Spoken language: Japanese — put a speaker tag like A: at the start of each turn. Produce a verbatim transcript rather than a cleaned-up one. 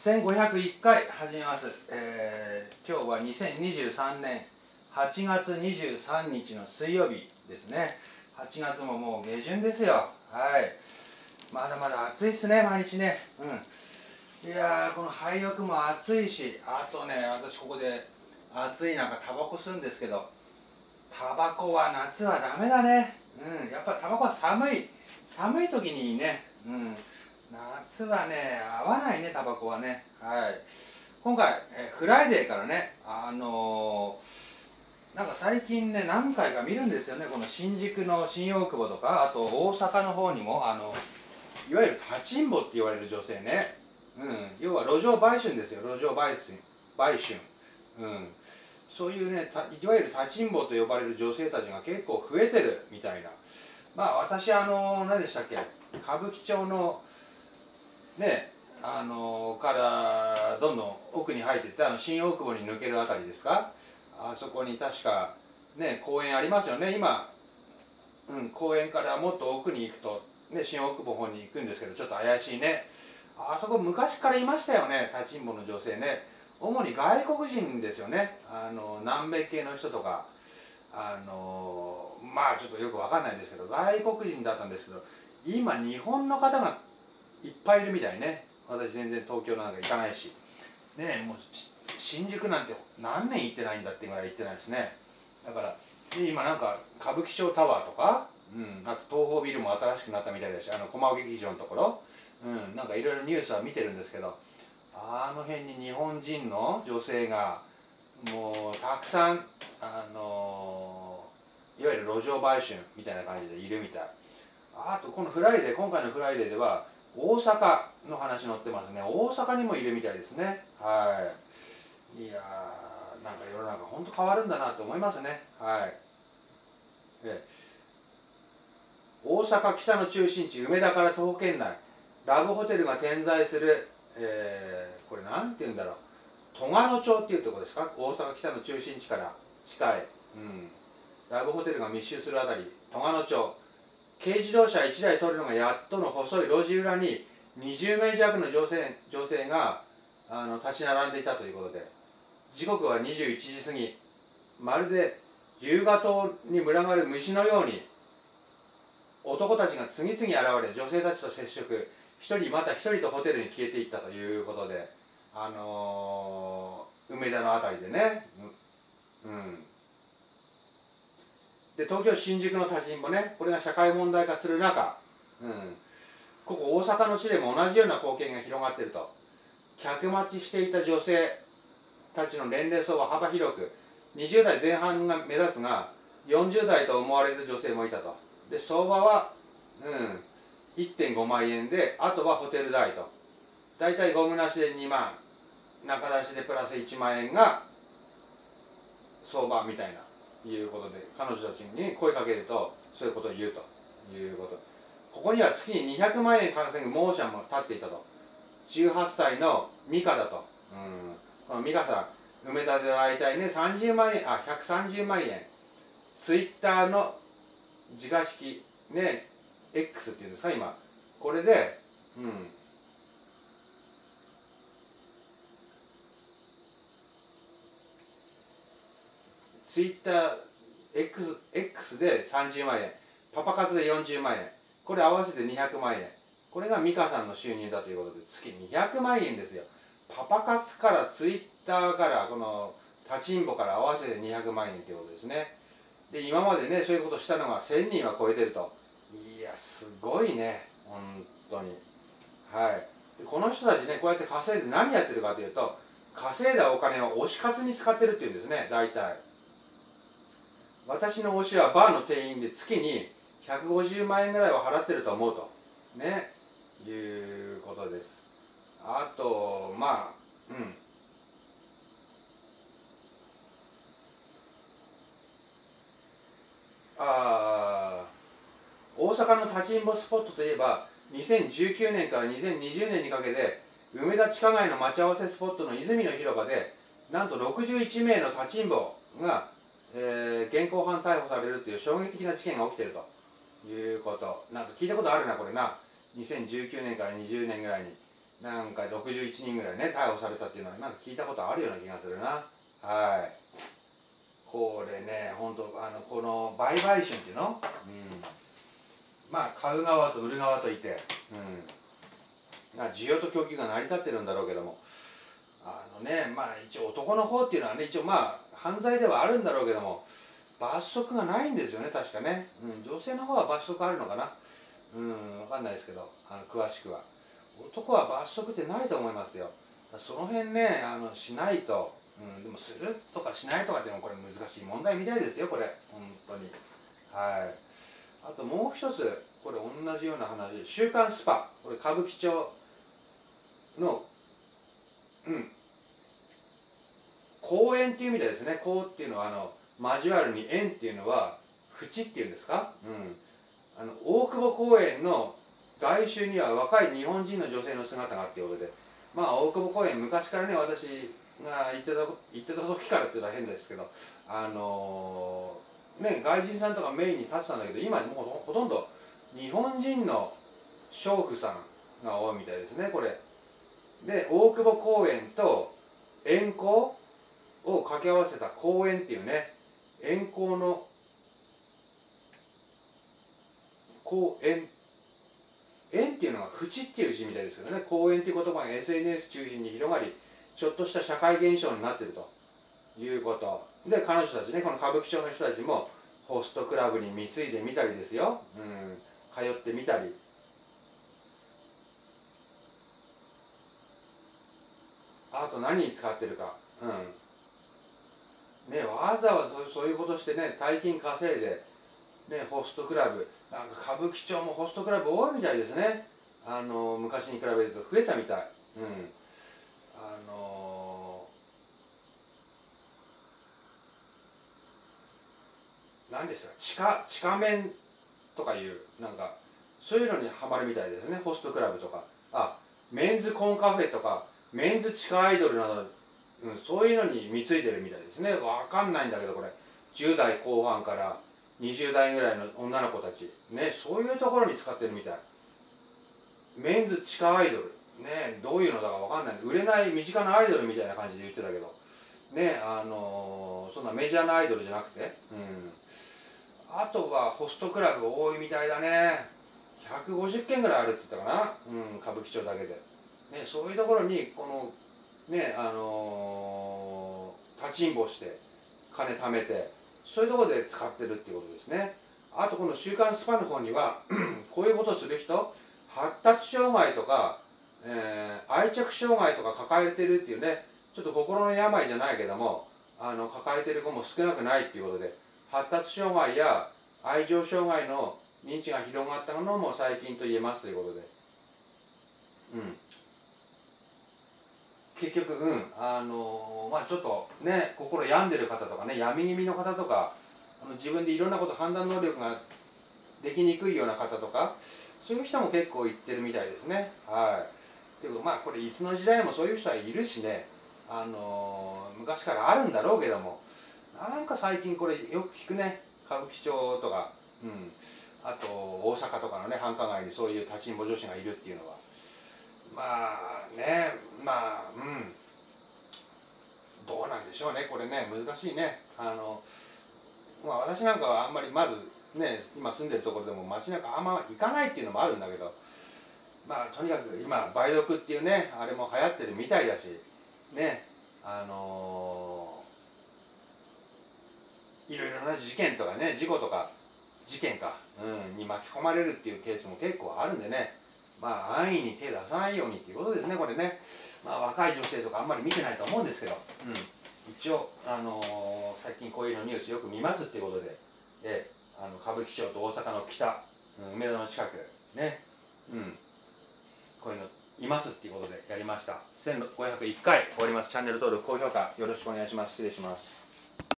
A: せんごひゃくいっかい始めます、えー、今日はにせんにじゅうさんねんはちがつにじゅうさんにちの水曜日ですね。はちがつももう下旬ですよ。はい、まだまだ暑いっすね、毎日ね。うん、いやー、この廃屋も暑いし、あとね、私ここで暑い中タバコ吸うんですけど、タバコは夏はダメだね。うん、やっぱりタバコは寒い寒い時にいいね。うん、夏はね合わないね、タバコはね。はい、今回えフライデーからね、あのー、なんか最近ね何回か見るんですよね。この新宿の新大久保とか、あと大阪の方にも、あのいわゆる立ちんぼって言われる女性ね。うん、要は路上売春ですよ、路上売春売春。うん、そういうね、いわゆる立ちんぼと呼ばれる女性たちが結構増えてるみたいな。まあ私、あの何でしたっけ、歌舞伎町のね、あのからどんどん奥に入っていって、あの新大久保に抜けるあたりですか、あそこに確かね公園ありますよね今。うん、公園からもっと奥に行くとね、新大久保の方に行くんですけど、ちょっと怪しいね。あそこ昔からいましたよね、立ちんぼの女性ね。主に外国人ですよね。あの南米系の人とか、あのまあちょっとよくわかんないんですけど、外国人だったんですけど、今日本の方がいっぱいいるみたいね。私全然東京なんか行かないしね。もう新宿なんて何年行ってないんだってぐらい行ってないですね。だから今なんか歌舞伎町タワーとか、うん、あと東宝ビルも新しくなったみたいだし、あの駒尾劇場のところ、うん、なんかいろいろニュースは見てるんですけど、あの辺に日本人の女性がもうたくさん、あのいわゆる路上売春みたいな感じでいるみたい。あとこのフライデー、今回のフライデーでは大阪の話載ってますね。大阪にもいるみたいですね。はい、いやー、なんか世の中本当変わるんだなと思いますね。はい、え大阪北の中心地梅田から徒歩圏内、ラブホテルが点在する、えー、これなんて言うんだろう、戸賀野町っていうところですか。大阪北の中心地から地下へ、うん、ラブホテルが密集するあたり、戸賀野町。軽自動車いちだい取るのがやっとの細い路地裏ににじゅうめい弱の女性女性があの立ち並んでいたということで、時刻はにじゅういちじ過ぎ。まるで夕方に群がる虫のように男たちが次々現れ、女性たちと接触、一人また一人とホテルに消えていったということで、あのー、梅田のあたりでね、うん、で東京新宿の立ちんぼね、これが社会問題化する中、うん、ここ大阪の地でも同じような光景が広がっていると。客待ちしていた女性たちの年齢層は幅広く、にじゅうだいぜん半が目指すがよんじゅうだいと思われる女性もいたと。で相場は、うん、いってんごまんえんで、あとはホテル代と、だいたいゴムなしでにまん、中出しでプラスいちまんえんが相場みたいないうことで、彼女たちに声かけるとそういうことを言うということ。ここには月ににひゃくまんえん稼ぐ猛者も立っていたと。じゅうはっさいの美香だと、うん、この美香さん、梅田で大体ねさんじゅうまんえん、あひゃくさんじゅうまんえん、ツイッターの自家引きね X っていうんですか今、これで、うん、ツイッター X, X でさんじゅうまんえん、パパ活でよんじゅうまんえん、これ合わせてにひゃくまんえん、これが美香さんの収入だということで、月にひゃくまんえんですよ。パパ活からツイッターからこの立ちんぼから合わせてにひゃくまんえんということですね。で今までねそういうことしたのがせんにんは超えてると。いやすごいね本当に。はい、でこの人たちねこうやって稼いで何やってるかというと、稼いだお金を推し活に使ってるっていうんですね。大体私の推しはバーの店員で月にひゃくごじゅうまんえんぐらいは払ってると思うとねいうことです。あとまあうんあ大阪の立ちんぼスポットといえば、にせんじゅうきゅうねんからにせんにじゅうねんにかけて梅田地下街の待ち合わせスポットの泉の広場でなんとろくじゅういちめいの立ちんぼが、えー、現行犯逮捕されるという衝撃的な事件が起きているということ。なんか聞いたことあるなこれな。にせんじゅうきゅうねんからにじゅうねんぐらいになんかろくじゅういちにんぐらいね逮捕されたっていうのはなんか聞いたことあるような気がするな。はい。これね、本当あのこの売買春っていうの、うん、まあ買う側と売る側といて、うん、まあ需要と供給が成り立ってるんだろうけども、あのね、まあ一応男の方っていうのはね、一応まあ犯罪ではあるんだろうけども罰則がないんですよね、確かね。うん、女性の方は罰則あるのかな、うん、わかんないですけど、あの詳しくは。男は罰則ってないと思いますよ。その辺ね、あのしないと、うん、でもするとかしないとかっていうのもこれ難しい問題みたいですよ、これ本当に。はい。あともう一つ、これ同じような話、週刊スパ、これ歌舞伎町の、うん、公園っていう意味でですね、公っていうのはあの交わるに縁っていうのは縁っていうんですか、うん、あの大久保公園の外周には若い日本人の女性の姿があっていうことで、まあ大久保公園昔からね、私が行ってた行ってた時からっていうのは変ですけど、あのー、ね、外人さんとかメインに立ってたんだけど、今もうほとんど日本人の娼婦さんが多いみたいですね、これ。で大久保公園と円光を掛け合わせた公園っていうね、円光の公園、縁っていうのが縁っていう字みたいですけどね、公園っていう言葉が エスエヌエス 中心に広がり、ちょっとした社会現象になっているということで、彼女たちね、この歌舞伎町の人たちもホストクラブに貢いでみたりですよ、うん、通ってみたり、あと何に使ってるか、うんね、わざわざそういうことしてね、大金稼いで、ね、ホストクラブ、なんか歌舞伎町もホストクラブ多いみたいですね。あの昔に比べると増えたみたい。うん。あのー、何ですか、地下地下面とかいうなんかそういうのにハマるみたいですね。ホストクラブとか、あ、メンズコンカフェとかメンズ地下アイドルなど、うん、そういうのに貢いでるみたいですね。わかんないんだけどこれじゅう代後半からにじゅう代ぐらいの女の子たちね、そういうところに使ってるみたい。メンズ地下アイドルね、どういうのだかわかんない、売れない身近なアイドルみたいな感じで言ってたけどね、あのー、そんなメジャーなアイドルじゃなくて、うん、あとはホストクラブ多いみたいだね。ひゃくごじゅっけんぐらいあるって言ったかな、うん、歌舞伎町だけで、ね、そういうところにこのね、あのー、立ちんぼして金貯めて、そういうところで使ってるっていうことですね。あとこの週刊スパの方にはこういうことをする人、発達障害とか、えー、愛着障害とか抱えてるっていうね、ちょっと心の病じゃないけども、あの抱えてる子も少なくないっていうことで、発達障害や愛情障害の認知が広がったのも最近と言えますということで、うん、結局、うん、あのー、まあちょっとね、心病んでる方とかね、病み気味の方とか、あの自分でいろんなこと判断能力ができにくいような方とか、そういう人も結構言ってるみたいですね。はい。でもまあこれいつの時代もそういう人はいるしね、あのー、昔からあるんだろうけども、なんか最近これよく聞くね、歌舞伎町とか、うん、あと大阪とかのね繁華街にそういう立ちんぼ女子がいるっていうのは、まあね、まあうんどうなんでしょうね、これね、難しいね。あのまあ私なんかはあんまりまずね、今住んでるところでも街中あんま行かないっていうのもあるんだけど、まあとにかく今梅毒っていうねあれも流行ってるみたいだしね、あのー、いろいろな事件とかね、事故とか事件か、うん、に巻き込まれるっていうケースも結構あるんでね、まあ安易に手出さないようにっていうことですね、これね。まあ若い女性とかあんまり見てないと思うんですけど、うん、一応、あのー、最近こういうのニュースよく見ますっていうことで、えあの歌舞伎町と大阪の北、うん、梅田の近くね、うん、こういうのいますっていうことでやりました。せんごひゃくいっかい終わります。チャンネル登録高評価よろしくお願いします。失礼します。